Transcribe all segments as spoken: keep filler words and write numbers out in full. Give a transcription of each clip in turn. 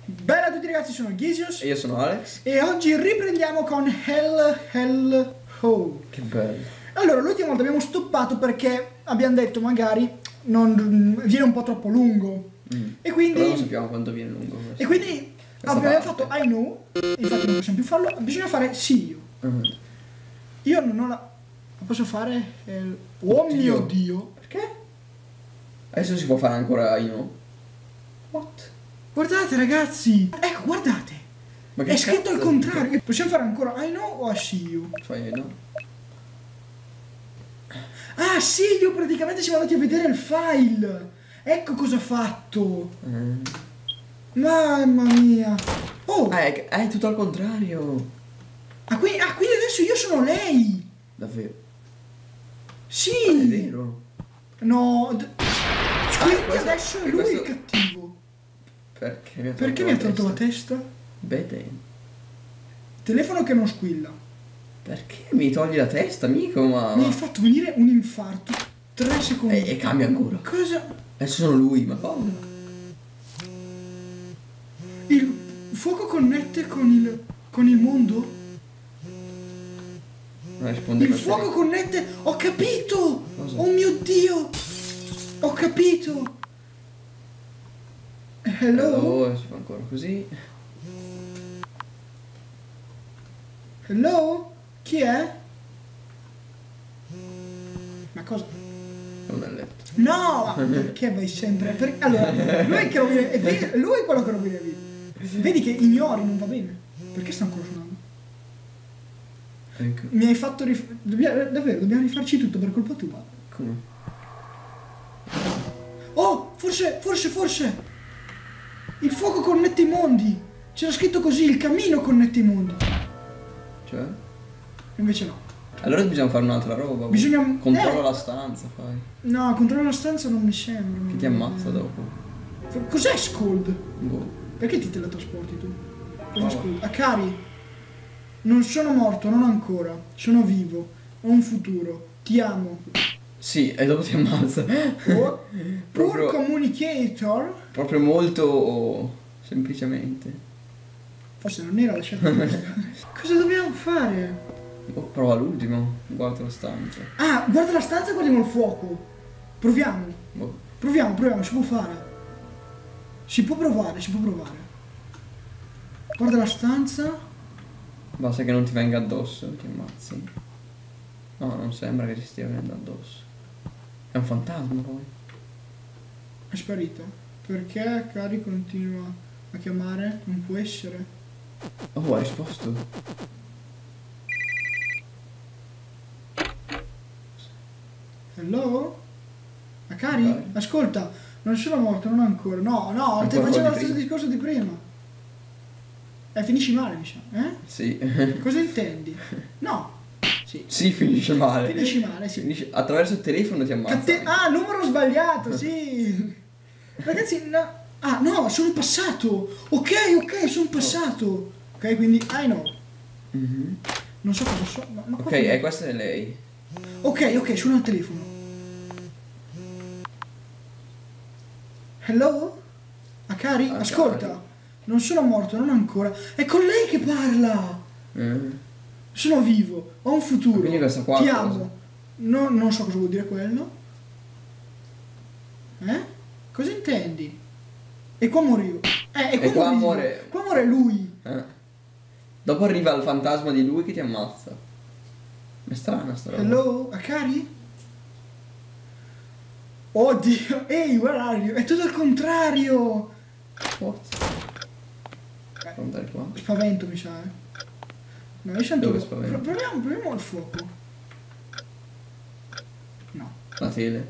Bella a tutti ragazzi, sono Gisius E io sono Alex. e oggi riprendiamo con Hell Hell Ho. Che bello. Allora, l'ultima volta abbiamo stoppato perché abbiamo detto magari non viene un po' troppo lungo. Mm. E quindi Però non sappiamo quanto viene lungo questo. E quindi Questa abbiamo parte. fatto I know, infatti non possiamo più farlo, bisogna fare see you. Mm. Io non ho la la posso fare Hell... Oh Oddio. mio Dio. Perché? Adesso si può fare ancora I know. What? Guardate ragazzi, ecco guardate. Ma che È scritto cazzo? al contrario. Possiamo fare ancora I know o I see you? Fai no? Ah sì, io praticamente siamo andati a vedere il file. Ecco cosa ha fatto. Mm. Mamma mia. Oh, Ah, è, è tutto al contrario. ah, qui- ah, quindi adesso io sono lei. Davvero? Sì. È vero. No. d- Quindi questo- adesso è e lui questo- il cattivo. Perché mi ha tolto Perché mi ha tolto la testa? Bete. Telefono che non squilla. Perché mi togli la testa, amico? Ma... Mi hai fatto venire un infarto. Tre secondi. E, e cambia ancora. Cosa? Adesso sono lui, ma cosa? Il fuoco connette con il. con il mondo? Non risponde Il per fuoco te. connette. Ho capito! Cosa? Oh mio Dio! Ho capito! Hello? Hello, si fa ancora così. Hello? Chi è? Ma cosa? Non è letto. No! Ma perché vai sempre? Per... Allora, lui è, che non viene... è vero, lui è quello che non viene via. Vedi che ignori, non va bene. Perché sta ancora suonando? Ecco. Mi hai fatto rif... Dobbiamo... Davvero, dobbiamo rifarci tutto per colpa tua. Come? Oh, forse, forse, forse. Il fuoco connette i mondi. C'era scritto così, il cammino connette i mondi. Cioè? Invece no. Allora bisogna fare un'altra roba. Bisogna- Controlla eh. la stanza, fai. No, controllo la stanza non mi sembra. Che ti ammazza dopo. Cos'è Scold? Boh. Perché ti teletrasporti tu? Cos'è Oh. Scold? Akari, non sono morto, non ancora. Sono vivo. Ho un futuro. Ti amo. Sì, e dopo ti ammazza. Oh, Poor Proprio- communicator. Proprio molto semplicemente. Forse non era la scelta giusta. Cosa dobbiamo fare? Boh, prova l'ultimo. Guarda la stanza. Ah, guarda la stanza e guardiamo il fuoco. Proviamo. Boh. Proviamo, proviamo, si può fare. Si può provare, si può provare. Guarda la stanza. Basta che non ti venga addosso, ti ammazzi. No, non sembra che ti stia venendo addosso. È un fantasma poi. È sparito. Perché Cari continua a chiamare? Non può essere. Oh, ha risposto. Hello? Akari? Akari? Ascolta, non sono morto, non ancora. No, no, Ancora stai facendo quello lo di stesso prima. discorso di prima. Eh, finisci male, mi sa. Eh? Sì. Cosa intendi? No. Sì. Sì, finisce male. Finisci male, sì. Finisce... Attraverso il telefono ti ammazza. Catte- ah, numero sbagliato, sì. Ragazzi, no. Ah, no, sono in passato. Ok, ok, sono in passato. Ok, quindi I know. Mhm. Non so cosa so. Ma, ma Ok, qua- e questa è lei. Ok, ok, suona il telefono. Hello? Akari? Akari. Ascolta. Non sono morto, non ancora. È con lei che parla. Eh. Sono vivo, ho un futuro. Quindi questa qua Ti cosa? amo. No, non so cosa vuol dire quello. Eh? Cosa intendi? E qua morivo. Eh, e qua, E qua morivo. muore- Qua muore lui. Eh. Dopo arriva il fantasma di lui che ti ammazza. È strana sta roba. Hello, Akari? Oddio, ehi, where are you? È tutto al contrario. What? Eh, Devo andare qua. Spavento, mi sa, eh. No, io sento... Dove spavento? Pro- Proviamo, proviamo il fuoco. No. La tele.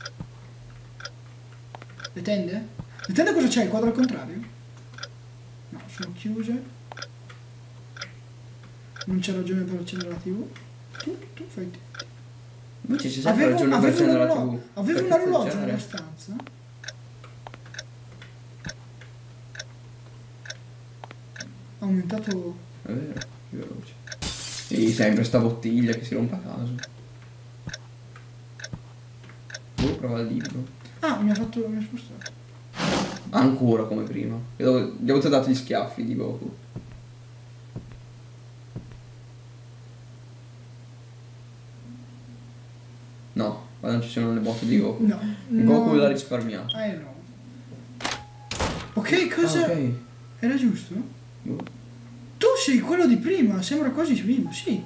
Le tende? Le tende cosa c'è? Il quadro al contrario? No, sono chiuse. Non c'è ragione per accendere la tivù. Tu, tu fai te. Invece c'è sempre ragione per avevo un accendere la orologio, tivù. avevo un Perché orologio sta nella genere? stanza. Ha aumentato... È vero, più veloce. E sempre sta bottiglia che si rompe a caso. Boh, prova il libro. Ah, mi ha fatto... mi ha spostato. Ancora come prima. Gli ho gli ho avuto dato gli schiaffi di Goku. No, ma non ci sono le botte di Goku. No. Goku no. l'ha risparmiato. Eh no. Ok, cosa... Ah, ok. Era giusto? Boh. Tu sei quello di prima, sembra quasi vivo, sì.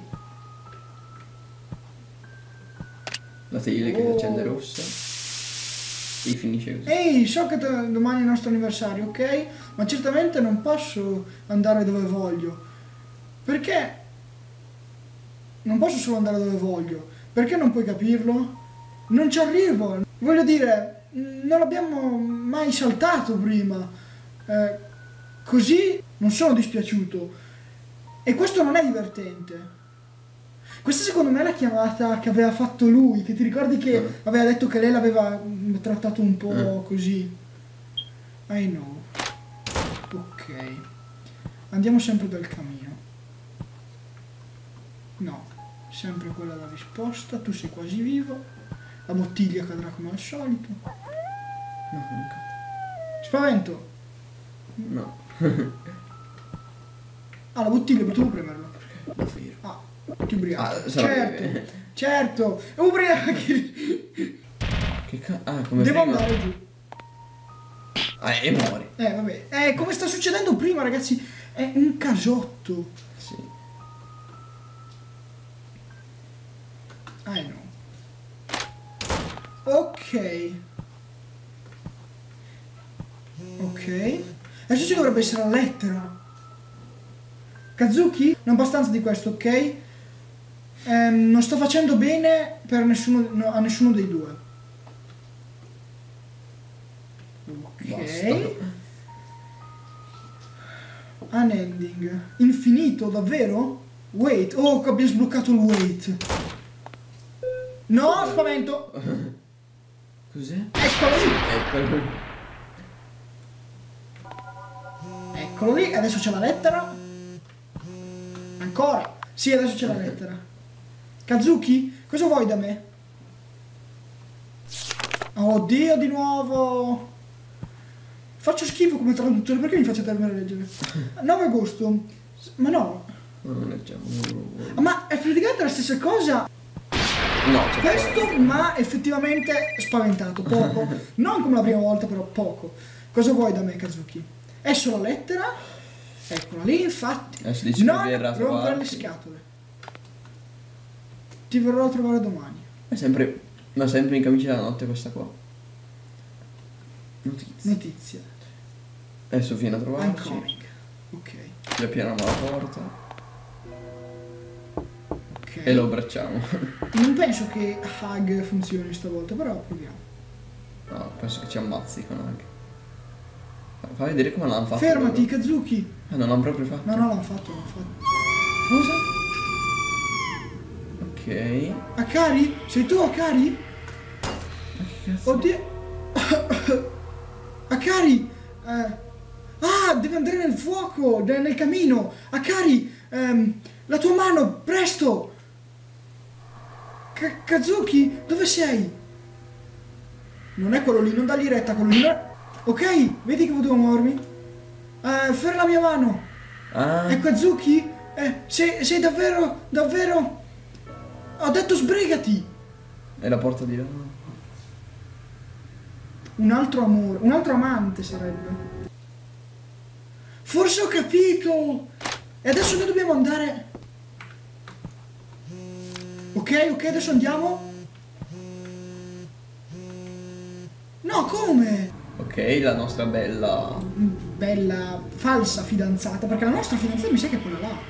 La teglia che si Oh. accende rossa. E finisce così. Ehi, so che t- domani è il nostro anniversario, ok? Ma certamente non posso andare dove voglio. Perché? Non posso solo andare dove voglio. Perché non puoi capirlo? Non ci arrivo. Voglio dire, mh, non l'abbiamo mai saltato prima. Eh, così non sono dispiaciuto. E questo non è divertente. Questa secondo me è la chiamata che aveva fatto lui, che ti ricordi che Eh. aveva detto che lei l'aveva mm, trattato un po' Eh. così. I know. Ok. Andiamo sempre dal camino. No, sempre quella la risposta, tu sei quasi vivo. La bottiglia cadrà come al solito. No, non cazzo. Spavento. No. Ah, la bottiglia, potevo premerlo. Davvero. Ah, ti ubriachi. Ah, sarà certo, bene. certo, ubriachi. Che ca... Ah, come Devo prima. andare giù. Ah, e muori. Eh, vabbè. Eh, come sta succedendo prima, ragazzi, è un casotto. Sì. Ah, no. Ok. Ok. Adesso ci dovrebbe essere la lettera. Kazuki, non abbastanza di questo, ok? Ehm, non sto facendo bene per nessuno, no, a nessuno dei due. Ok. Basta. Unending. Infinito, davvero? Wait. Oh, abbiamo sbloccato il wait. No, spavento. Cos'è? Eccolo lì. Eccolo. Eccolo lì. Adesso c'è la lettera. Ancora. Sì, adesso c'è la lettera. Kazuki, cosa vuoi da me? Oddio, di nuovo. Faccio schifo come traduttore, perché mi faccio terminare a leggere? nove agosto. Ma no. No, non leggiamo. Ma è praticamente la stessa cosa. No, c'è Questo mi ha effettivamente spaventato, poco. Non come la prima volta, però poco. Cosa vuoi da me, Kazuki? È solo lettera? Eccola lì, infatti. Adesso dici Non che verrà a rompere le trovarti. scatole. Ti verrò a trovare domani. È sempre... Ma sempre in camicia della notte questa qua. Notizie. Notizia. Adesso viene a I'm trovarci. coming. Ok. Gli apriamo la porta. Ok. E lo abbracciamo. Non penso che Hug funzioni stavolta, però proviamo. No, penso che ci ammazzicano anche. Fa vedere come l'hanno fatto. Fermati, loro. Kazuki. Ah, non l'hanno proprio fatto. No, no, l'hanno fatto, l'hanno fatto. Cosa? Ok. Akari? Sei tu, Akari? Ma che cazzo? Oddio. Akari! Eh. Ah, deve andare nel fuoco, de- nel camino. Akari, ehm, la tua mano, presto! Ka- Kazuki, dove sei? Non è quello lì, non dagli retta, quello lì. non è- Ok, vedi che devo muovermi? Eh, ferma la mia mano. Ah. È Kazuki? Eh, sei, sei davvero, davvero... Ho detto sbrigati! È la porta di là. Un altro amore, un altro amante sarebbe. Forse ho capito! E adesso noi dobbiamo andare... Ok, ok, adesso andiamo? No, come? Ok, la nostra bella... Bella, falsa fidanzata, perché la nostra fidanzata mi sa che è quella là.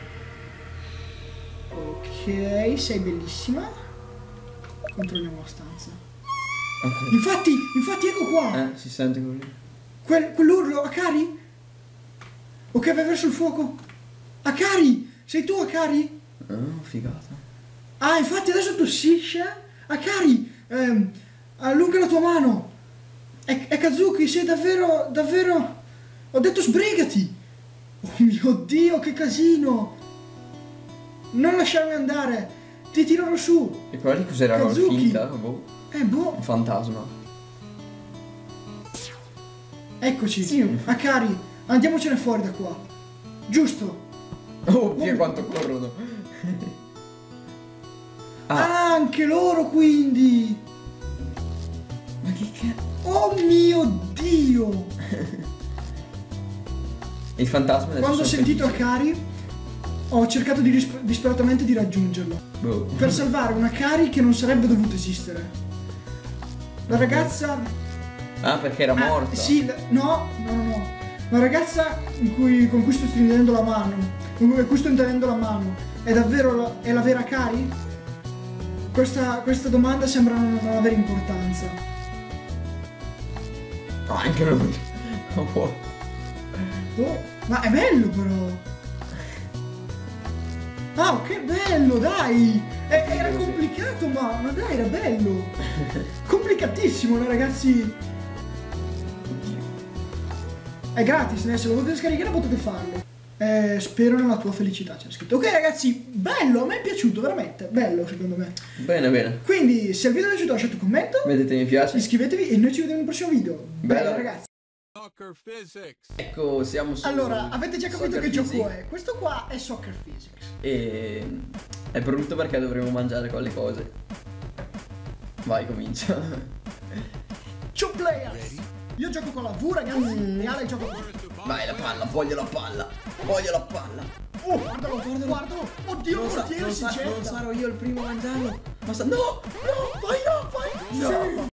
Ok, sei bellissima. Controlliamo la stanza. Ok. Infatti, infatti ecco qua. Eh, si sente così. Quel, quell'urlo, Akari? Ok, vai verso il fuoco. Akari! Sei tu, Akari? Ah, figata. Ah, infatti adesso tossisce. Akari, ehm, allunga la tua mano. È, è Kazuki, sei davvero, davvero... Ho detto sbrigati. Oh mio Dio, che casino. Non lasciarmi andare. Ti tirerò su. E quella lì cos'era? Una Kazuki. finta? Boh. Eh, boh. Un fantasma. È Eccoci. Sì. Akari, andiamocene fuori da qua. Giusto. Oh, via quanto corrono. Ah. Anche loro quindi. Ma che cazzo? Oh mio Dio. Il fantasma del Quando ho sentito Akari ho cercato di disper- disperatamente di raggiungerlo. Boh. Per salvare una Akari che non sarebbe dovuta esistere. La ragazza... Ah, perché era Ah, morta? sì, la- no, no, no, no. La ragazza in cui, con cui sto stringendo la mano, con cui, cui sto tenendo la mano, è davvero la, è la vera Akari? Questa, questa domanda sembra non, non avere importanza. No, anche non... Non può. Oh, ma è bello però! Ah, che bello, dai! E- era complicato, ma, ma dai, era bello! Complicatissimo, no, ragazzi? È gratis, né? Se lo volete scaricare potete farlo. Eh, spero nella tua felicità, c'è scritto. Ok ragazzi, bello, a me è piaciuto, veramente, bello secondo me. Bene, bene. Quindi, se il video vi è piaciuto lasciate un commento, Mettete mi piace. iscrivetevi e noi ci vediamo nel prossimo video. Bello, Bello. ragazzi. Soccer physics. Ecco, siamo su... Allora, avete già capito Soccer che gioco Physics. è? Questo qua è Soccer Physics. E... È brutto perché dovremo mangiare quelle cose. Vai, comincia. Two players. Io gioco con la V, ragazzi, e Ale gioca con... Vai, la palla, voglio la palla. Voglio la palla. Oh, guardalo, guardalo, guardalo. Oddio, il Non, sa- portiere non si sa- getta. non sarò io il primo a mangiarlo. Ma sa- no, no, vai, no, vai. No. Sì.